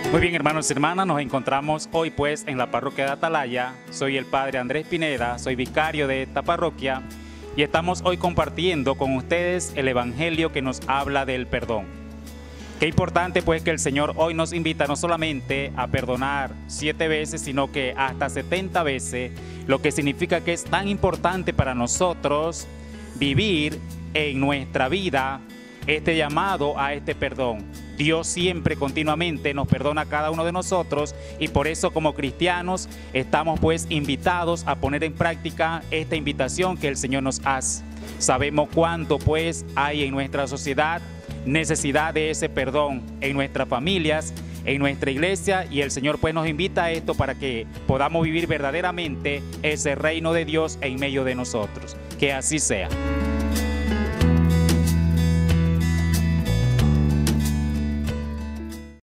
Muy bien, hermanos y hermanas, nos encontramos hoy pues en la parroquia de Atalaya. Soy el padre Andrés Pineda, soy vicario de esta parroquia y estamos hoy compartiendo con ustedes el evangelio que nos habla del perdón. Qué importante pues que el Señor hoy nos invita no solamente a perdonar 7 veces, sino que hasta 70 veces, lo que significa que es tan importante para nosotros vivir en nuestra vida este llamado a este perdón. Dios siempre, continuamente nos perdona a cada uno de nosotros y por eso como cristianos estamos pues invitados a poner en práctica esta invitación que el Señor nos hace. Sabemos cuánto pues hay en nuestra sociedad necesidad de ese perdón en nuestras familias, en nuestra iglesia, y el Señor pues nos invita a esto para que podamos vivir verdaderamente ese reino de Dios en medio de nosotros. Que así sea.